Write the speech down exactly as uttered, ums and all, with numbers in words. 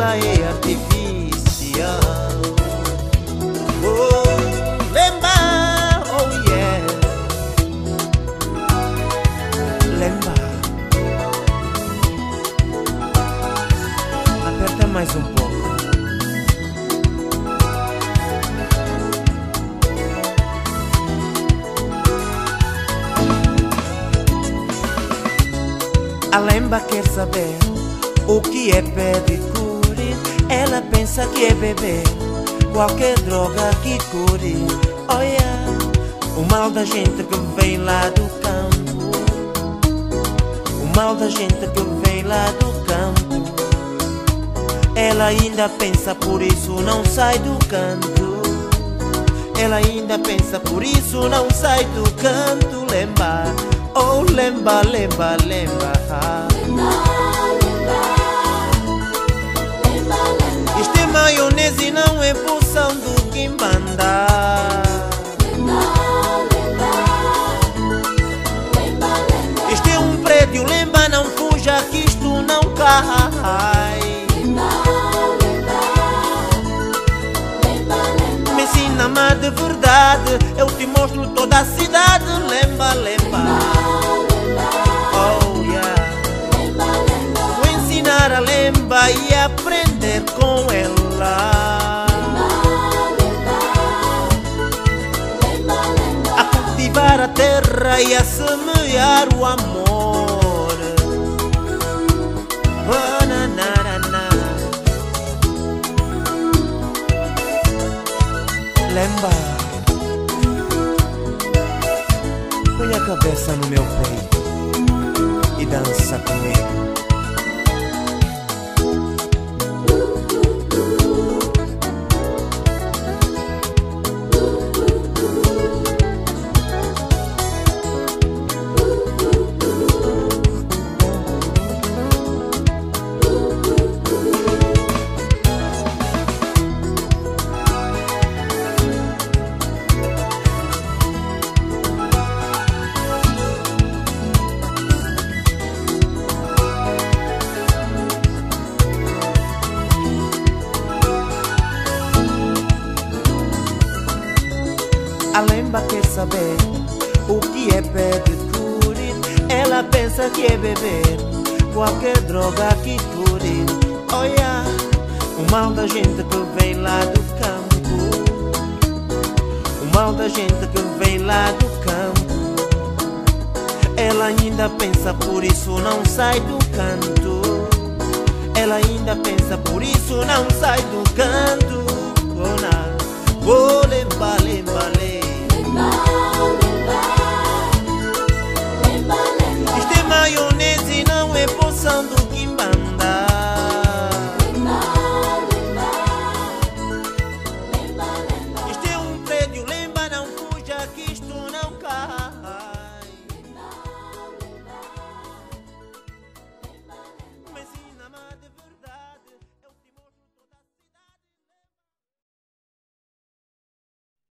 ela é artificial. Oh, lembra, oh yeah. Lembra. Aperta mais um pouco. A Lemba quer saber o que é pedicure. Ela pensa que é beber qualquer droga que cure. Olha, o mal da gente que vem lá do campo, o mal da gente que vem lá do campo. Ela ainda pensa, por isso não sai do canto. Ela ainda pensa, por isso não sai do canto. Lembra, oh lembra, lembra, lembra. Isto é maionese, não é poção do Quimbanda. Isto é um prédio, lembra, não fuja que isto não cai. Me ensina mais de verdade, eu te mostro toda a cidade. Lembra, lembra. A Lemba e aprender com ela a cultivar a terra e a semear o amor. Oh, na, na, na, na. Lemba, põe a cabeça no meu peito e dança comigo. A Lemba quer saber o que é pedicure. Ela pensa que é beber qualquer droga que cure. Olha, o mal da gente que vem lá do campo, o mal da gente que vem lá do campo. Ela ainda pensa, por isso não sai do canto. Ela ainda pensa, por isso não sai do canto. Oh, na, oh, Lemba, Lemba, Lemba.